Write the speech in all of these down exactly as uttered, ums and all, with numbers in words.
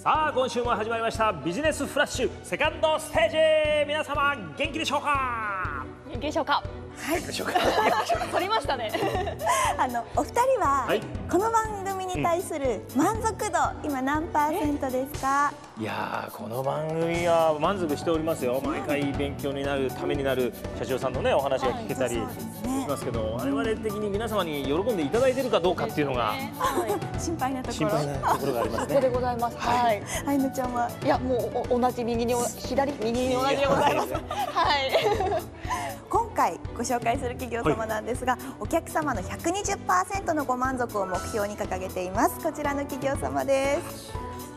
さあ今週も始まりましたビジネスフラッシュセカンドステージ。皆様元気でしょうか？ 元気でしょうか？ はい、でしょうか。 取りましたね。 あのお二人は、はい、この番組に対する満足度、うん、今何パーセントですか？ いやー、この番組は満足しておりますよ。毎回勉強になるためになる社長さんのねお話が聞けたりしますけど、我々的に皆様に喜んでいただいているかどうかっていうのが、ね、 はい、心配なところ。 心配なところがありますね。 そこでございます。はい。 あいのちゃんは、 いやもう同じ右に左右に同じでございます。はい。 今回ご紹介する企業様なんですが、はい、お客様の ひゃくにじゅっパーセント のご満足を目標に掲げています。こちらの企業様です。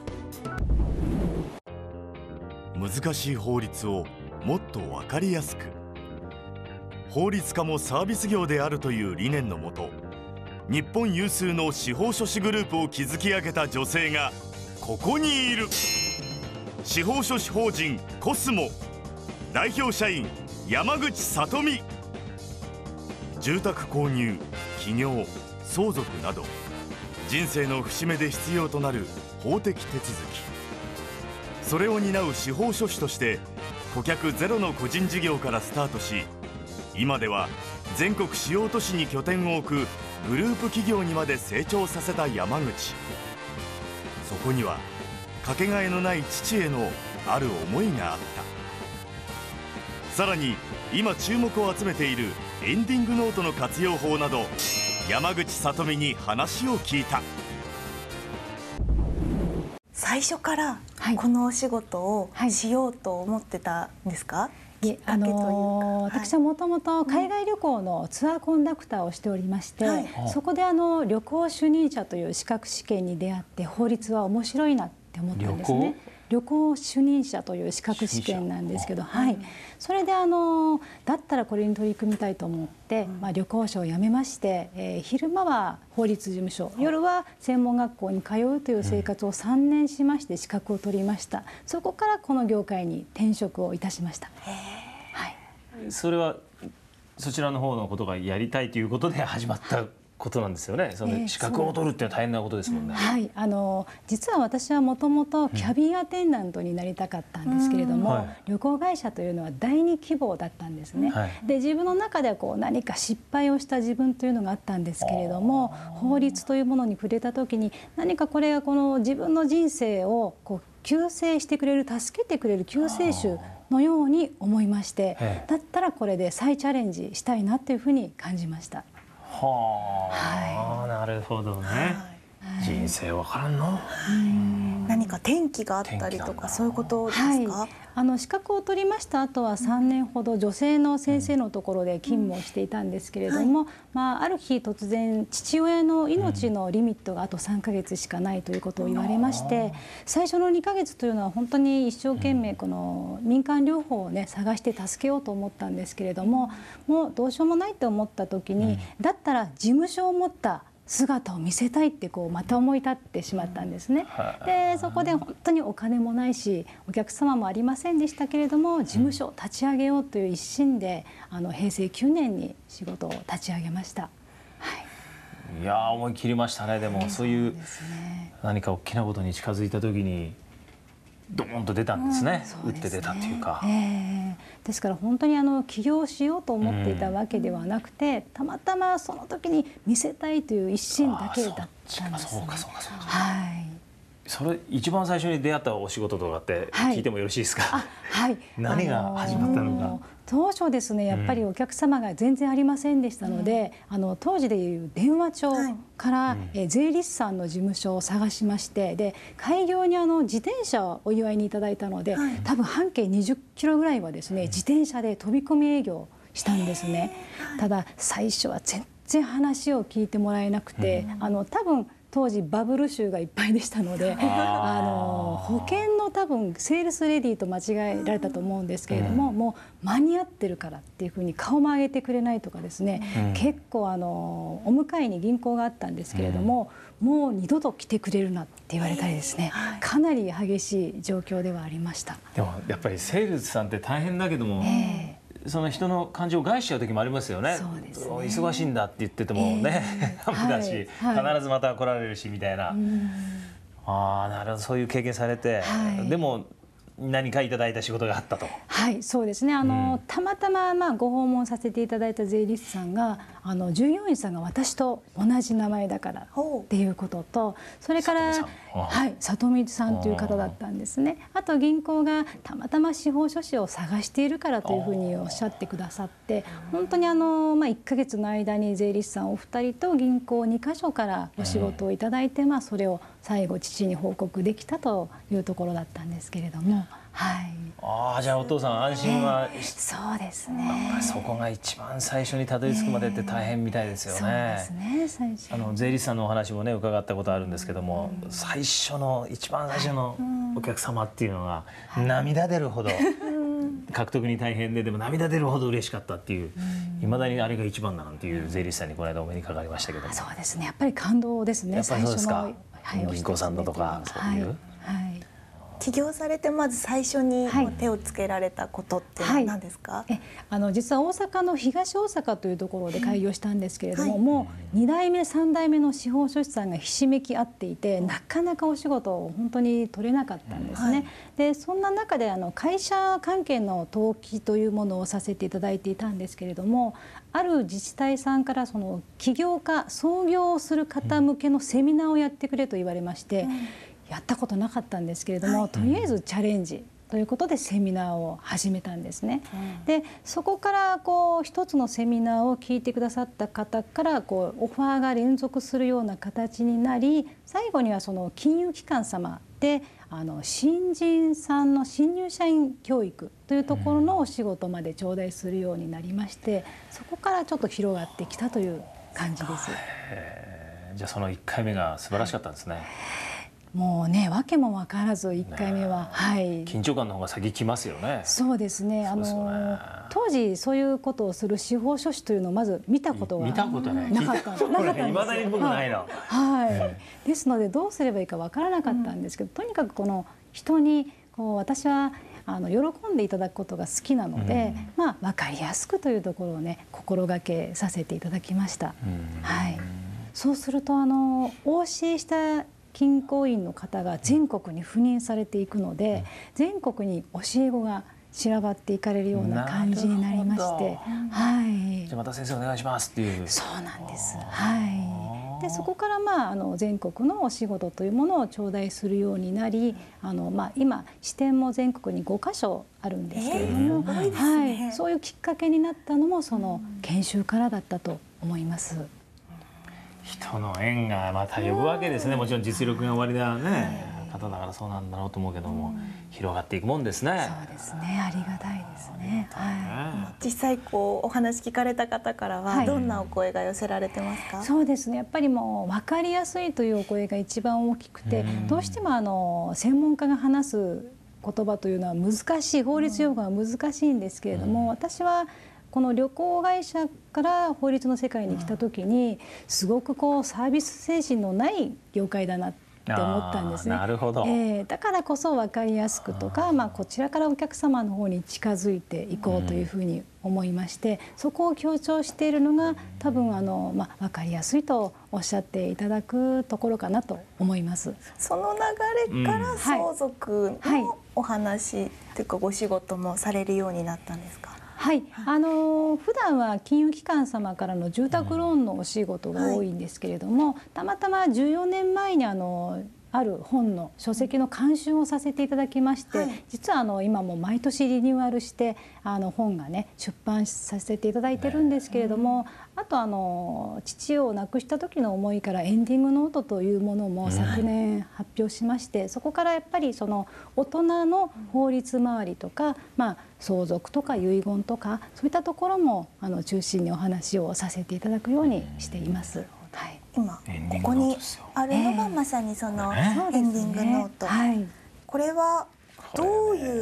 難しい法律をもっと分かりやすく、法律家もサービス業であるという理念のもと、日本有数の司法書士グループを築き上げた女性がここにいる。司法書士法人コスモ代表社員山口さとみ。住宅購入、起業、相続など人生の節目で必要となる法的手続き、それを担う司法書士として顧客ゼロの個人事業からスタートし、今では全国主要都市に拠点を置くグループ企業にまで成長させた山口。そこにはかけがえのない父へのある思いがあった。さらに今注目を集めているエンディングノートの活用法など、山口さとみに話を聞いた。 最初からこのお仕事をしようと思ってたんですか？ いえ、あのー、私はもともと海外旅行のツアーコンダクターをしておりまして、はい、そこであの旅行主任者という資格試験に出会って、法律は面白いなって思ったんですね。旅行主任者という資格試験なんですけど、はい、それであのだったらこれに取り組みたいと思って、うん、まあ、旅行者を辞めまして、えー、昼間は法律事務所、夜は専門学校に通うという生活をさんねんしまして資格を取りました。そこからこの業界に転職をいたしました。はい、 それはそちらの方のことがやりたいということで始まったことなんですよね。その資格を取るっていうのは大変なことですもんね。 えー、はい、あの実は私はもともとキャビンアテンダントになりたかったんですけれども、うんはい、旅行会社というのは第二希望だったんですね。はい、で自分の中ではこう何か失敗をした自分というのがあったんですけれども、法律というものに触れた時に何かこれがこの自分の人生をこう救世してくれる、助けてくれる救世主のように思いまして、だったらこれで再チャレンジしたいなというふうに感じました。 はあ、はい、なるほどね。はい、人生わからんの。はい、 何か転機があったりとかそういうことですか？ はい、あの資格を取りました後はさんねんほど女性の先生のところで勤務をしていたんですけれども、うん、まあ、ある日突然父親の命のリミットがあとさんかげつしかないということを言われまして、最初のにかげつというのは本当に一生懸命この民間療法をね探して助けようと思ったんですけれども、もうどうしようもないと思った時に、だったら事務所を持った姿を見せたいってこうまた思い立ってしまったんですね。でそこで本当にお金もないしお客様もありませんでしたけれども、事務所を立ち上げようという一心であのへいせいきゅうねんに仕事を立ち上げました。はい、 いやー、思い切りましたね。でも、ね、そういう何か大きなことに近づいた時にドーンと出たんですね。うん、打って出たっていうか。 えー、ですから本当にあの起業しようと思っていたわけではなくて、うん、たまたまその時に見せたいという一心だけだったんですね。 そうかそうかそうか。 はい。 それ一番最初に出会ったお仕事とかって聞いてもよろしいですか？はい。 はい、 何が始まったのか。あのー当初ですね、やっぱりお客様が全然ありませんでしたので、うん、あの当時でいう電話帳から、はい、え税理士さんの事務所を探しまして、で開業にあの自転車をお祝いにいただいたので、はい、多分半径にじゅっキロぐらいはですね、自転車で飛び込み営業したんですね。ただ最初は全然話を聞いてもらえなくて、うん、あの多分当時バブル州がいっぱいでしたので、あの保険の多分セールスレディーと間違えられたと思うんですけれども、うん、もう間に合ってるからっていうふうに顔も上げてくれないとかですね、うん、結構あのお迎えに銀行があったんですけれども、うん、もう二度と来てくれるなって言われたりですね、かなり激しい状況ではありました。 でもやっぱりセールスさんって大変だけども、えーその人の感情を害しちゃう時もありますよね。そうですね。忙しいんだって言っててもね、ダメだし、必ずまた来られるしみたいな。 ああ、なるほど、そういう経験されて、 はい、 でも何かいただいた仕事があったと。 はい、そうですね。あの、 うん、 たまたままあご訪問させていただいた税理士さんが、あの従業員さんが私と同じ名前だからっていうことと、それからはい、里見さんという方だったんですね。あと銀行がたまたま司法書士を探しているからというふうにおっしゃってくださって、本当にあのまあいっかげつの間に税理士さんお二人と銀行にかしょからお仕事をいただいて、まあそれを最後父に報告できたというところだったんですけれども。はい、 ああ、じゃあお父さん安心は、 えー、そうですね。 そこが一番最初にたどり着くまでって大変みたいですよね。 そうですね、最初。 あの税理士さんのお話もね伺ったことあるんですけども、うん、最初の一番最初のお客様っていうのが涙出るほど、獲得に大変ででも涙出るほど嬉しかったっていう、いまだにあれが一番だなんていう税理士さんにこの間お目にかかりましたけども。 そうですね、やっぱり感動ですね。 やっぱりそうですか。 はい、 銀行さんだとかそういう。 はいはい、 起業されてまず最初に手をつけられたことっていうのは何ですか？はい、 えあの実は大阪の東大阪というところで開業したんですけれども、はい、もうに代目さん代目の司法書士さんがひしめき合っていて、なかなかお仕事を本当に取れなかったんですね。はい、でそんな中であの会社関係の登記というものをさせていただいていたんですけれども、ある自治体さんからその起業家創業をする方向けのセミナーをやってくれと言われまして、うん、やったことなかったんですけれども、はい、とりあえずチャレンジということでセミナーを始めたんですね。うん、でそこからこう一つのセミナーを聞いてくださった方からこうオファーが連続するような形になり、最後にはその金融機関様であの新人さんの新入社員教育というところのお仕事まで頂戴するようになりまして、そこからちょっと広がってきたという感じです。 じゃあそのいっかいめが素晴らしかったんですね。はい、 もうね、訳も分からずいっかいめは、はい、 緊張感の方が先来ますよね。 そうですね。あの当時そういうことをする司法書士というのをまず見たことがなかったんです。 いまだに僕ないの。 はい。ですのでどうすればいいか分からなかったんですけど、うん、とにかくこの人にこう私はあの喜んでいただくことが好きなので、うん、まあ分かりやすくというところをね心がけさせていただきました。うん、はい。そうするとあのお教えした金庫員の方が全国に赴任されていくので、全国に教え子が散らばっていかれるような感じになりまして、はい。 じゃあまた先生お願いしますっていう。 そうなんです。はい。でそこからまああの全国のお仕事というものを頂戴するようになり、あのまあ今支店も全国にごかしょあるんですけれども、えーはい、そういうきっかけになったのもその研修からだったと思います。 人の縁がまた呼ぶわけですね。もちろん実力がおありなね方だからそうなんだろうと思うけども、広がっていくもんですね。 そうですね。ありがたいですね。 はい。実際こうお話聞かれた方からはどんなお声が寄せられてますか？ はい、そうですね。やっぱりもう分かりやすいというお声が一番大きくて、どうしてもあの専門家が話す言葉というのは難しい、法律用語が難しいんですけれども、私はこの旅行会社から法律の世界に来た時にすごくこうサービス精神のない業界だなって思ったんですね。 なるほど。 えー、だからこそ分かりやすくとか、まあ、こちらからお客様の方に近づいていこうというふうに思いまして、そこを強調しているのが多分あの、まあ、分かりやすいとおっしゃっていただくところかなと思います。 その流れから相続のお話というかご仕事もされるようになったんですか？ はい、あの普段は金融機関様からの住宅ローンのお仕事が多いんですけれども、はい、たまたまじゅうよねんまえにあのある本の書籍の監修をさせていただきまして、はい、実はあの今も毎年リニューアルしてあの本がね出版させていただいてるんですけれども、あとあの父を亡くした時の思いからエンディングノートというものも昨年発表しまして、そこからやっぱりその大人の法律周りとか、まあ、相続とか遺言とかそういったところもあの中心にお話をさせていただくようにしています。はい、 今ここにあるのがまさにそのエンディングノート。これはどういう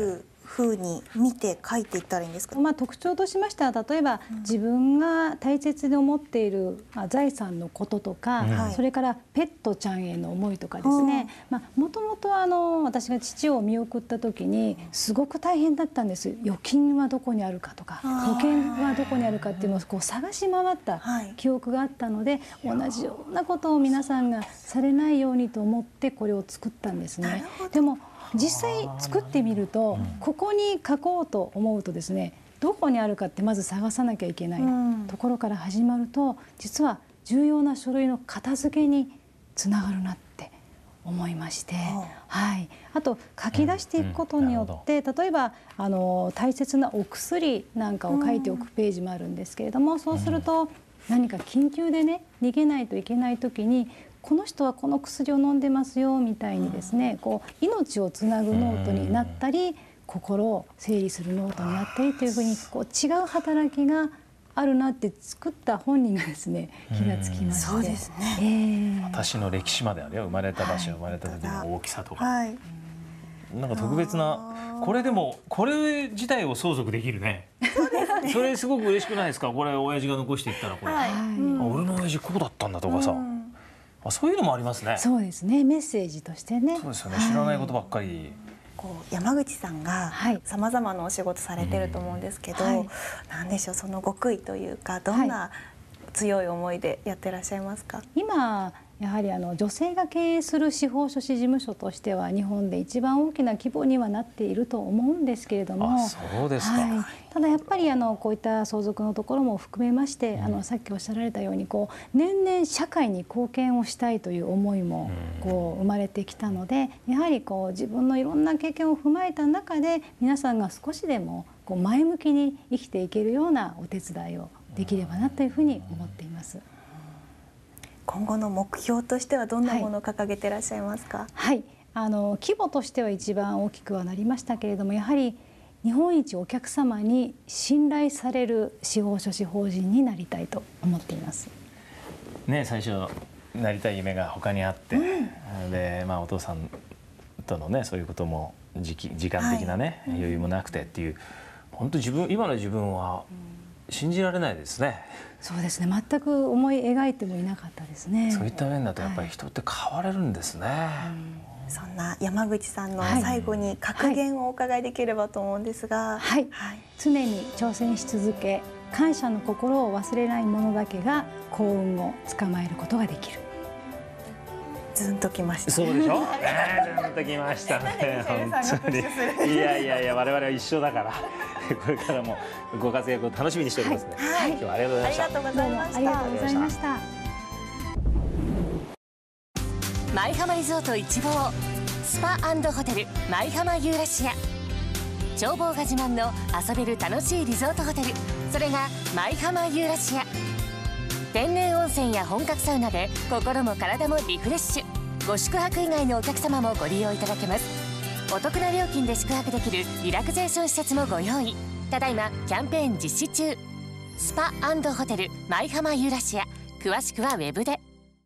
ふうに見て書いていったらいいんですか？ まあ、特徴としましては例えば、うん、自分が大切に思っている、まあ、財産のこととか、うん、それからペットちゃんへの思いとかですね、まあ、もともとあの私が父を見送った時にすごく大変だったんです。預金はどこにあるかとか保険はどこにあるかっていうのをこう探し回った記憶があったので、同じようなことを皆さんがされないようにと思ってこれを作ったんですね。でも実際作ってみると、ここに書こうと思うとですね、どこにあるかってまず探さなきゃいけないところから始まると、実は重要な書類の片付けにつながるなって思いまして、はい、あと書き出していくことによって、例えばあの大切なお薬なんかを書いておくページもあるんですけれども、そうすると何か緊急でね逃げないといけない時に、この人はこの薬を飲んでますよみたいにですね、こう命をつなぐノートになったり、心を整理するノートになったりというふうにこう違う働きがあるなって作った本人がですね気がつきまして、 そうですね、 えー、 私の歴史まであるよ。生まれた場所、生まれた時の大きさとか、 はい、 なんか特別な、これでもこれ自体を相続できるね。それすごく嬉しくないですか？これ親父が残していったら、これ、はい、あ、俺の親父こうだったんだとかさ、うん、あ、そういうのもありますね。 そうですね、メッセージとしてね。 そうですよね、知らないことばっかり。 こう山口さんがさまざまなお仕事されてると思うんですけど、はい、なんでしょう、その極意というか、どんな強い思いでやってらっしゃいますか？ 今やはりあの女性が経営する司法書士事務所としては日本で一番大きな規模にはなっていると思うんですけれども、 あ、そうですか。 はい、ただやっぱりあのこういった相続のところも含めまして、うん、あのさっきおっしゃられたようにこう年々社会に貢献をしたいという思いもこう生まれてきたので、やはりこう自分のいろんな経験を踏まえた中で皆さんが少しでもこう前向きに生きていけるようなお手伝いをできればなというふうに思っています。 今後の目標としてはどんなものを掲げていらっしゃいますか？ はい、あの規模としては一番大きくはなりましたけれども、やはり日本一お客様に信頼される司法書士法人になりたいと思っています。 ね、最初なりたい夢が他にあって、うん、で、まあ、お父さんとのねそういうことも時期時間的なね、はい、余裕もなくてっていう、本当自分今の自分は信じられないですね。 そうですね、全く思い描いてもいなかったですね。 そういった面だとやっぱり人って変われるんですね。はい、 そんな山口さんの最後に格言をお伺いできればと思うんですが、 はい、はい、常に挑戦し続け、感謝の心を忘れない者だけが幸運をつかまえることができる。 ずんときました。 そうでしょ。ね、ずんときましたね。本当に。いやいやいや、我々は一緒だから。これからもご活躍を楽しみにしておりますね。はい、今日はありがとうございました。 ありがとうございました。 ありがとうございました。 舞浜リゾート一望スパ&ホテル舞浜ユーラシア。眺望が自慢の遊べる楽しいリゾートホテル、それが舞浜ユーラシア。天然温泉や本格サウナで心も体もリフレッシュ。ご宿泊以外のお客様もご利用いただけます。お得な料金で宿泊できるリラクゼーション施設もご用意。ただいまキャンペーン実施中。スパ&ホテル舞浜ユーラシア、詳しくはウェブで。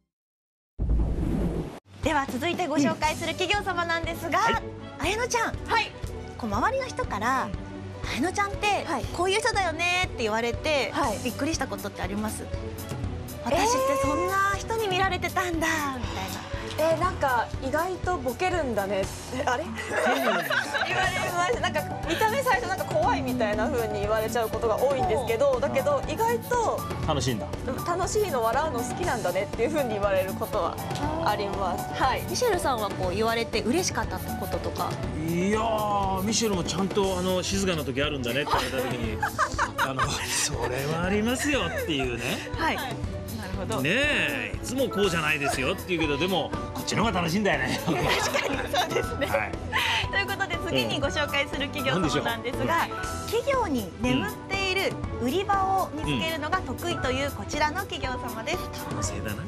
では続いてご紹介する企業様なんですが、はい、綾乃ちゃん、はい、こう周りの人から「綾乃ちゃんってこういう人だよね」って言われて、はい、びっくりしたことってあります？私ってそんな人に見られてたんだみたいな。 えー、なんか意外とボケるんだねってあれ言われました。なんか見た目最初なんか怖いみたいな風に言われちゃうことが多いんですけど、だけど意外と楽しいんだ、 楽しいの笑うの好きなんだねっていう風に言われることはあります。はい。 ミシェルさんはこう言われて嬉しかったこととか？ いやー、ミシェルもちゃんとあの静かな時あるんだねって言われた時にあのそれはありますよっていうね。 はい。 ねえ、いつもこうじゃないですよって言うけど、でもこっちの方が楽しいんだよね。 確かにそうですね。はい、ということで次にご紹介する企業様なんですが、うん、企業に眠っている売り場を見つけるのが得意というこちらの企業様です。 男性だな。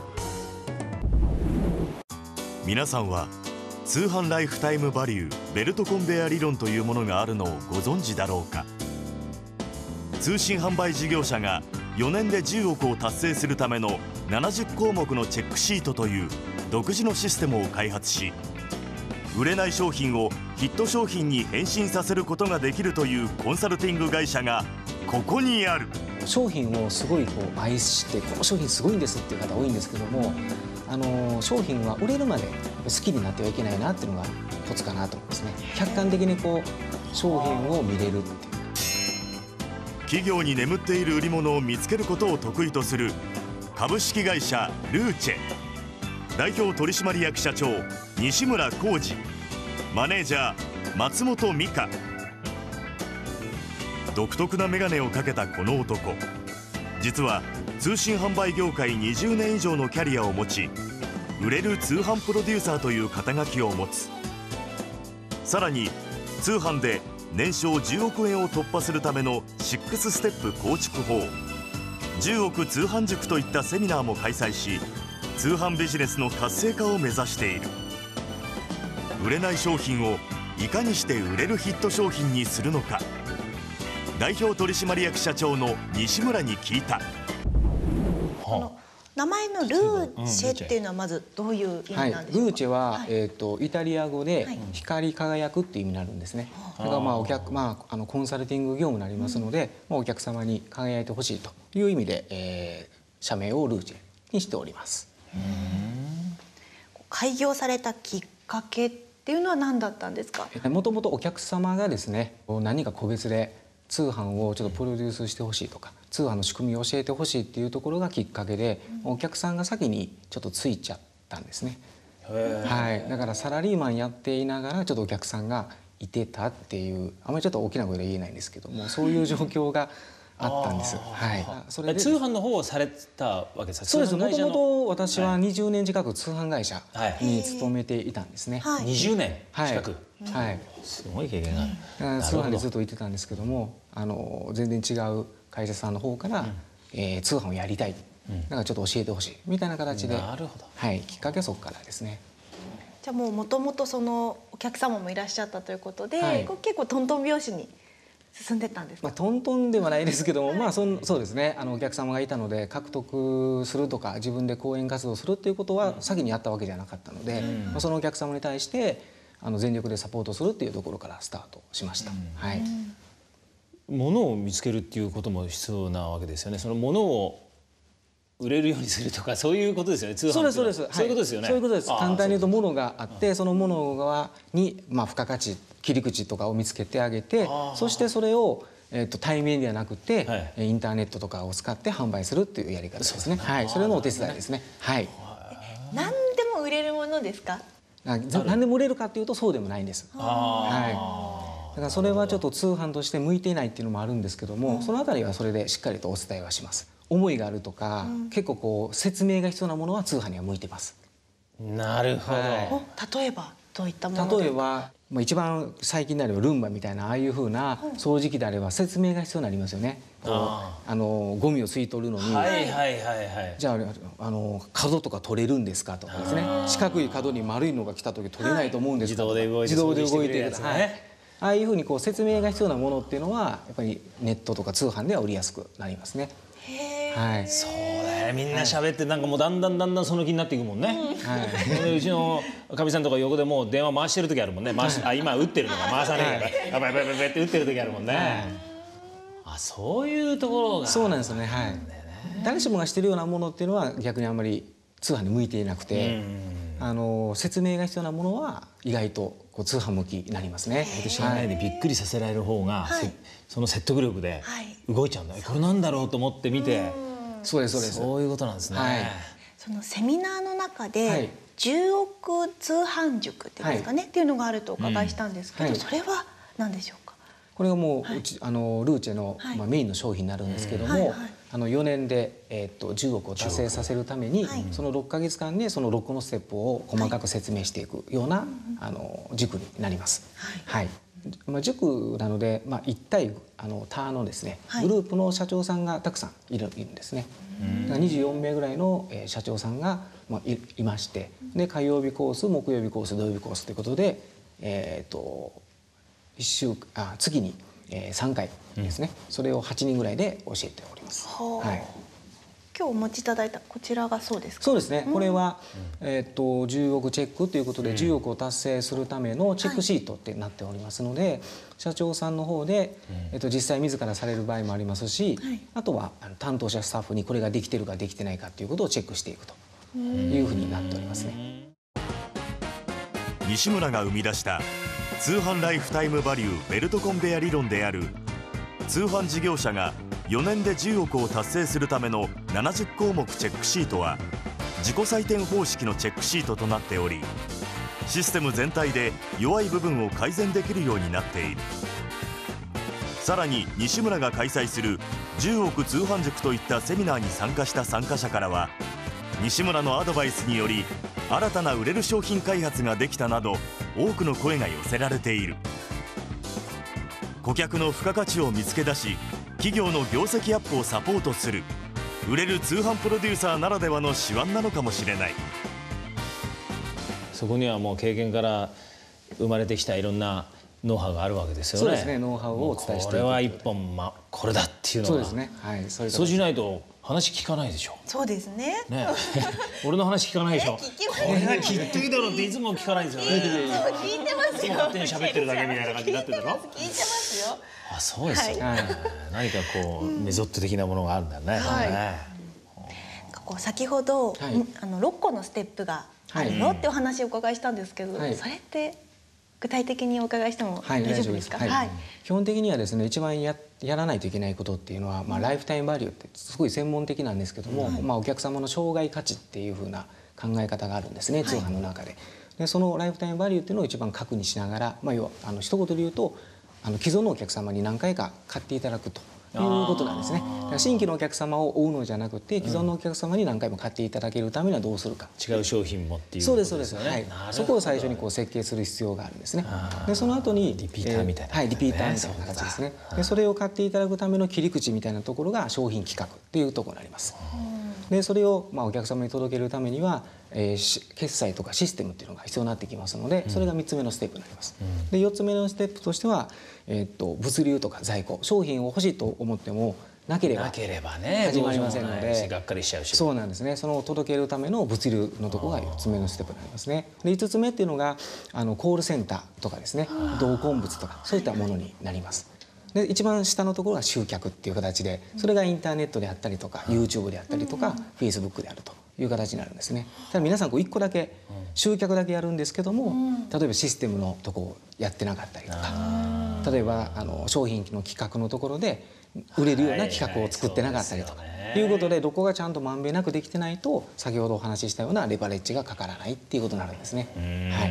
皆さんは通販ライフタイムバリューベルトコンベヤ理論というものがあるのをご存知だろうか。通信販売事業者がよねんでじゅうおくを達成するためのななじゅっこうもくのチェックシートという独自のシステムを開発し、 売れない商品をヒット商品に変身させることができるというコンサルティング会社がここにある。 商品をすごいこう愛してこの商品すごいんですっていう方多いんですけども、あの商品は売れるまで好きになってはいけないなっていうのがコツかなと思いますね。客観的にこう商品を見れるっていう。 企業に眠っている売り物を見つけることを得意とする株式会社ルーチェ代表取締役社長西村浩二、マネージャー松本美香。独特な眼鏡をかけたこの男、実は通信販売業界にじゅうねん以上のキャリアを持ち、売れる通販プロデューサーという肩書きを持つ。さらに通販で年商じゅうおくえんを突破するためのシックスステップ構築法、じゅうおく通販塾といったセミナーも開催し、通販ビジネスの活性化を目指している。売れない商品をいかにして売れるヒット商品にするのか、代表取締役社長の西村に聞いた。 名前のルーチェっていうのはまずどういう意味なんでしょうか。 はい、ルーチェは、はい、えーとイタリア語で光り輝くっていう意味になるんですね。それがまあお客まああのコンサルティング業務になりますので、まあお客様に輝いてほしいという意味で、えー、社名をルーチェにしております。 うん、開業されたきっかけっていうのは何だったんですか。 もともとお客様がですね、何か個別で通販をちょっとプロデュースしてほしいとか、通販の仕組みを教えてほしいっていうところがきっかけで、うん、お客さんが先にちょっとついちゃったんですね。はい、だからサラリーマンやっていながらちょっとお客さんがいてたっていう、あまりちょっと大きな声で言えないんですけども、そういう状況があったんです。はい。 それで通販の方をされたわけですか。 そうです。もともと私はにじゅうねん近く通販会社に勤めていたんですね。 はい、にじゅうねん近く。 はい。 すごい経験がある。 通販でずっといてたんですけども、あの全然違う会社さんの方から、うん、えー、通販をやりたい、うん、だからちょっと教えてほしいみたいな形で、 なるほど、 はい、きっかけはそこからですね。 じゃあもうもともとそのお客様もいらっしゃったということで、はい、結構トントン拍子に進んでったんですか。 まあ、トントンではないですけども、まあそんそうですね、あのお客様がいたので獲得するとか自分で講演活動するっていうことは先にやったわけじゃなかったので、うん、まあ、そのお客様に対してあの全力でサポートするっていうところからスタートしました。うん、はい。 物を見つけるっていうことも必要なわけですよね。その物を売れるようにするとか、そういうことですよね。通販っていうのは。そうですそうです。 そういうことですよね。そういうことです。簡単に言うと物があって、その物側にまあ付加価値、切り口とかを見つけてあげて、そしてそれをえっと対面ではなくて、はい、インターネットとかを使って販売するっていうやり方ですね。はい。それのお手伝いですね。はい。 何でも売れるものですか。 何でも売れるかっていうとそうでもないんです。はい。だからそれはちょっと通販として向いていないっていうのもあるんですけども、うん、そのあたりはそれでしっかりとお伝えはします。思いがあるとか、うん、結構こう説明が必要なものは通販には向いてます。 なるほど。はい、例えばどういったもの。 例えば、まあ、一番最近であればルンバみたいなああいうふうな掃除機であれば説明が必要になりますよね。こうあのゴミを吸い取るのに、 はいはいはいはい、 じゃあ、あの角とか取れるんですかとかですね、四角い角に丸いのが来た時取れないと思うんですか、 はい、 自動で動いてるやつね。はい、ああいうふうにこう説明が必要なものっていうのはやっぱりネットとか通販では売りやすくなりますね。 はい、そうだね。みんな喋ってなんかもうだんだんだんだんその気になっていくもんね。はい、うちのかみさんとか横でもう電話回してる時あるもんね。回しあ今打ってるのか回さないからやばいやばいやばいって打ってる時あるもんね。はい、あ、そういうところがそうなんですよね。はい。誰しもがしてるようなものっていうのは逆にあんまり通販に向いていなくて、あの説明が必要なものは意外とこう通販向きになりますね。 知らないでびっくりさせられる方が、はい、その説得力で動いちゃうんだよ。これなんだろうと思って見て、 そうですそうです。 そういうことなんですね。はい、 そのセミナーの中で、はい、じゅうおく通販塾っていうんですかね、はい、っていうのがあるとお伺いしたんですけど、うん、はい、それは何でしょうか。 これがもう、はい、うちあのルーチェの、はい、まあ、メインの商品になるんですけども、はいはい、あのよねんで、えー、っとじゅうおくを達成させるために、はい、そのろっかげつかんでそのろっこのステップを細かく説明していくような、はい、あの塾になります。はい、はい、まあ、塾なので、まあ、いち対あの他のですね、はい、グループの社長さんがたくさんいるいるんですね。にじゅうよんめいぐらいの、えー、社長さんが、まあ、い, いまして、で火曜日コース、木曜日コース、土曜日コースということで、えー、と一週あ月に、えー、さんかいですね、うん、それをはちにんぐらいで教えております。はい、 今日お持ちいただいたこちらがそうですか。 そうですね。これは、うん、えっとじゅうおくチェックということで、うん、じゅうおくを達成するためのチェックシートってなっておりますので、はい、社長さんの方で、えっと実際自らされる場合もありますし、はい、あとは担当者スタッフにこれができてるかできてないかということをチェックしていくというふうになっておりますね。 西村が生み出した通販ライフタイムバリューベルトコンベヤ理論である、通販事業者がよねんでじゅうおくを達成するためのななじゅっこうもくチェックシートは自己採点方式のチェックシートとなっており、システム全体で弱い部分を改善できるようになっている。さらに西村が開催するじゅうおく通販塾といったセミナーに参加した参加者からは、西村のアドバイスにより新たな売れる商品開発ができたなど多くの声が寄せられている。顧客の付加価値を見つけ出し、企業の業績アップをサポートする売れる通販プロデューサーならではの手腕なのかもしれない。 そこにはもう経験から生まれてきたいろんなノウハウがあるわけですよね。 そうですね。ノウハウをお伝えしていく。 これは一本、ま、これだっていうのが。 そうですね。はい。 そういうそうしないと話聞かないでしょ。 そうですね。 ね、俺の話聞かないでしょ。 聞きます。 これが聞いていいだろうっていつも聞かないんですよね。 聞いてますよ。 勝手に喋ってるだけみたいな感じになってるだろ。 聞いてますよ。 あ、そうですよ。何かこうメソッド的なものがあるんだね。はい。 こう先ほどあのろっこのステップがあるよってお話をお伺いしたんですけど、それって具体的にお伺いしても大丈夫ですか？はい。 基本的にはですね、一番ややらないといけないことっていうのは、まあライフタイムバリューってすごい専門的なんですけども、まあお客様の生涯価値っていう風な考え方があるんですね、通販の中で。で、そのライフタイムバリューっていうのを一番確認しながら、まあ要はあの一言で言うと、あの既存のお客様に何回か買っていただくということなんですね。だから新規のお客様を追うのじゃなくて、既存のお客様に何回も買っていただけるためにはどうするか。 違う商品もっていうことですよね。そうですそうです。はい。そこを最初にこう設計する必要があるんですね。で、その後にリピーターみたいな、 はい、リピーターみたいな形ですね。で、それを買っていただくための切り口みたいなところが商品企画っていうところになります。で、それをまあお客様に届けるためには、えー、決済とかシステムっていうのが必要になってきますので、それがみっつめのステップになります。で、よっつめのステップとしては、えー、っと物流とか在庫、商品を欲しいと思ってもなければ始まりませんので、 がっかりしちゃうし。 そうなんですね。その届けるための物流のところがよっつめのステップになりますね。で、いつつめっていうのがあのコールセンターとかですね、同梱物とかそういったものになります。で、一番下のところが集客っていう形で、それがインターネットであったりとか YouTube であったりとか Facebook であるという形になるんですね。ただ皆さんこういっこだけ集客だけやるんですけども、例えばシステムのとこをやってなかったりとか、例えばあの商品の企画のところで売れるような企画を作ってなかったりとかいうことで、どこがちゃんとまんべんなくできてないと先ほどお話ししたようなレバレッジがかからないっていうことになるんですね。はい。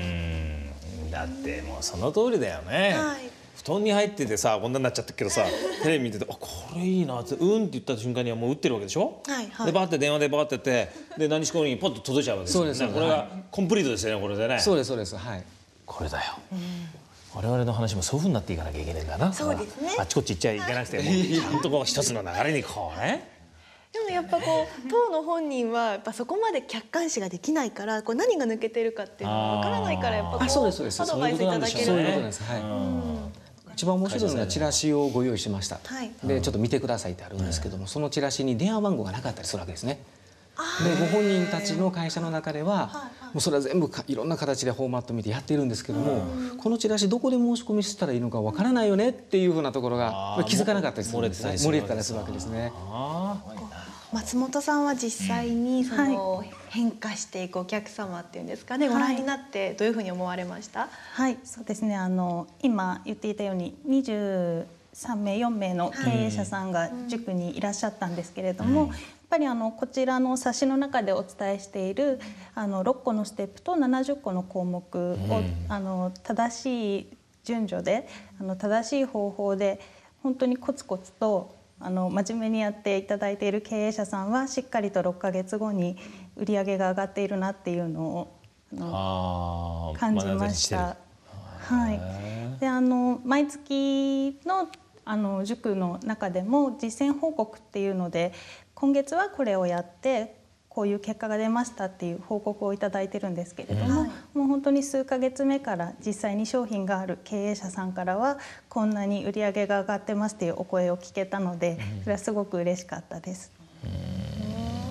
だってもうその通りだよね。布団に入っててさ、こんなになっちゃったけどさ、テレビ見てて、あ、これいいなって、うんって言った瞬間にはもう打ってるわけでしょ。はいはい。でバーって電話でバーってやって、で何しこにポッと届いちゃうわけですよね。そうです。これがコンプリートですよね、これでね。 そうですそうです。はい。 これだよ。我々の話もそういう風になっていかなきゃいけないんだな。 そうですね。 あっちこっち行っちゃいけなくて、もうちゃんとこう一つの流れにこうね。 でもやっぱこう当の本人はやっぱそこまで客観視ができないから、こう何が抜けてるかっていうのがわからないから、やっぱこうアドバイスいただける。 そういうことです。はい。一番面白いのがチラシをご用意しました、はい、でちょっと見てくださいってあるんですけども、そのチラシに電話番号がなかったりするわけですね。でご本人たちの会社の中ではもうそれは全部いろんな形でフォーマット見てやっているんですけども、このチラシどこで申し込みしたらいいのかわからないよねっていうふうなところが気づかなかったりするんですね。漏れてたりするわけですね。 松本さんは実際にその変化していくお客様っていうんですかね、ご覧になってどういうふうに思われました？ はい、そうですね。あの今言っていたようににじゅうさんめいよんめいの経営者さんが塾にいらっしゃったんですけれども、やっぱりあのこちらの冊子の中でお伝えしているあのろっこのステップとななじゅっこの項目をあの正しい順序であの正しい方法で本当にコツコツとあの真面目にやっていただいている経営者さんはしっかりとろっかげつごに売り上げが上がっているなっていうのをあの感じました。はい。で、あの毎月のあの塾の中でも実践報告っていうので、今月はこれをやってこういう結果が出ましたっていう報告をいただいてるんですけれども、うん、もう本当に数ヶ月目から実際に商品がある経営者さんからはこんなに売り上げが上がってますっていうお声を聞けたので、それはすごく嬉しかったです。 うん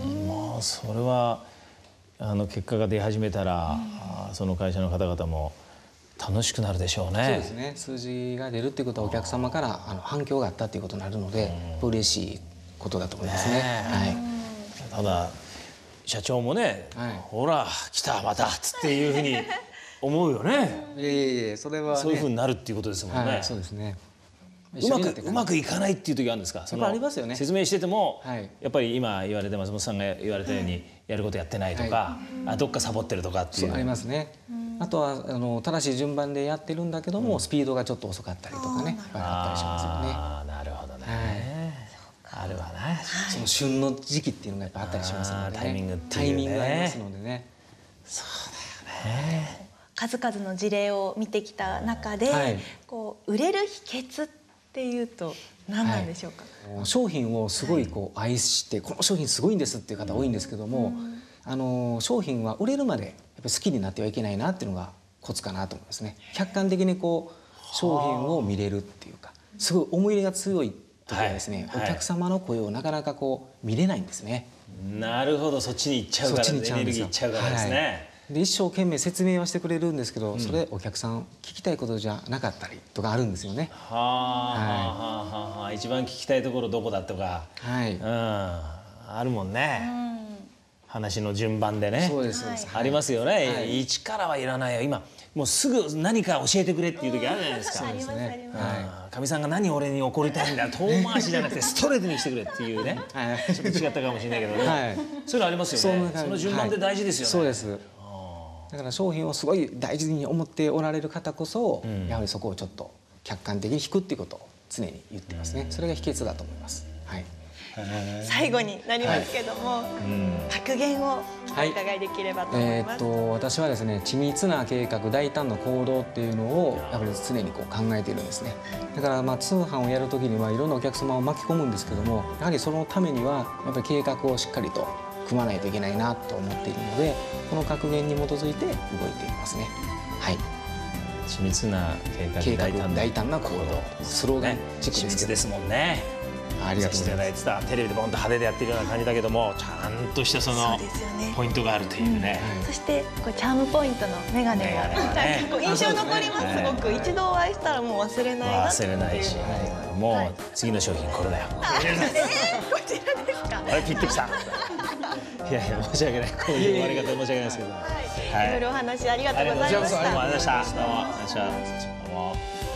それはあの結果が出始めたら、うん、その会社の方々も楽しくなるでしょうね。 そうですね。数字が出るっていうことはお客様からあの反響があったっていうことになるので、うん、嬉しいことだと思いますね。ねはい、 ただ社長もね、はい、ほら来たまたっていうふうに思うよね。 いえいえ、それは、ね、 そういうふうになるっていうことですもんね。 はい、そうですね。 うまくうまくいかないっていう時あるんですか。 そのありますよね。 説明してても、 はい、 やっぱり今言われて松本さんが言われたように、はい、やることやってないとか、はい、あどっかサボってるとかっていう。 そうありますね。あとはあの正しい順番でやってるんだけども、うん、スピードがちょっと遅かったりとかね、あったりしますよね。 ああなるほどね。はい、あるわね。 その旬の時期っていうのがやっぱあったりしますので、ね、 タイミングっていうね。 タイミングがありますのでね。 そうだよね。 数々の事例を見てきた中で、はい、こう売れる秘訣っていうと何なんでしょうか。 はい、商品をすごいこう愛して、はい、この商品すごいんですっていう方多いんですけども、うん、あの商品は売れるまでやっぱり好きになってはいけないなっていうのがコツかなと思いますね。客観的にこう商品を見れるっていうか、すごい思い入れが強い時はですね、はい、お客様の声をなかなかこう見れないんですね。 なるほど、そっちに行っちゃうから、エネルギー行っちゃうからですね。はい、 で一生懸命説明はしてくれるんですけど、うん、それお客さん聞きたいことじゃなかったりとかあるんですよね。 はあ、はい、一番聞きたいところどこだとか、はい、うん、あるもんね。うん、話の順番でね。 そうです、そうです。 ありますよね。はい、一からはいらないよ。今もうすぐ何か教えてくれっていう時あるじゃないですか。 あります、あります。 かみさんが何俺に怒りたいんだ、遠回しじゃなくてストレートにしてくれっていうね。ちょっと違ったかもしれないけどね。はい、そういうのありますよね。その順番で大事ですよね。 そうです。だから商品をすごい大事に思っておられる方こそ、うん、やはりそこをちょっと客観的に引くっていうことを常に言ってますね。それが秘訣だと思います。はい。 最後になりますけども、はい、格言をお伺いできればと思います。 はい、えー、っと私はですね、緻密な計画、大胆な行動っていうのをやっぱり常にこう考えているんですね。だからまあ通販をやるときにはいろんなお客様を巻き込むんですけども、やはりそのためにはやっぱり計画をしっかりと組まないといけないなと思っているので、この格言に基づいて動いていますね。はい。 緻密な計画、 計画大胆な行動、スローガン緻密ですもんね。 ありがとうございます。 テレビでボンと派手でやってるような感じだけども、ちゃんとしたそのポイントがあるというね。 そしてこうチャームポイントのメガネが印象残ります。すごく一度お会いしたらもう忘れないな。 忘れないし、もう次の商品これだよ。 こちらですか。 あれピッてきた。いやいや申し訳ない。こういう終わり方申し訳ないですけど。 はい。いろいろお話ありがとうございました。 ありがとうございました。どうも。お願いします。どうも。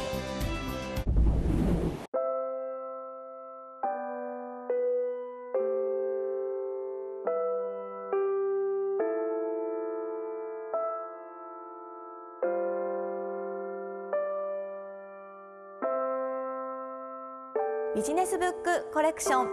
ビジネスブックコレクション。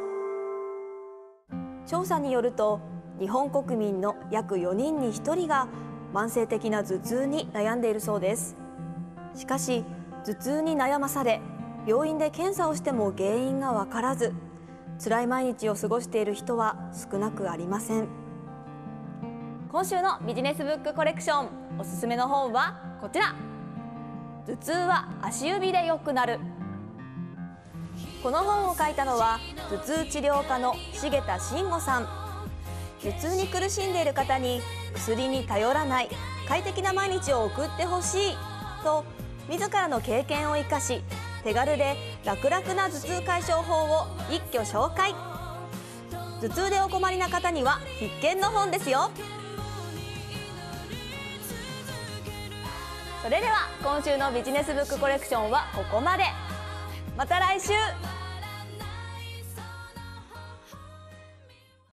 調査によると日本国民の約よにんにひとりが慢性的な頭痛に悩んでいるそうです。しかし頭痛に悩まされ病院で検査をしても原因が分からず辛い毎日を過ごしている人は少なくありません。今週のビジネスブックコレクション、おすすめの本はこちら。頭痛は足指で良くなる。この本を書いたのは頭痛治療家の重田慎吾さん。頭痛に苦しんでいる方に薬に頼らない快適な毎日を送ってほしいと自らの経験を生かし、手軽で楽々な頭痛解消法を一挙紹介。頭痛でお困りな方には必見の本ですよ。それでは今週のビジネスブックコレクションはここまで。また来週。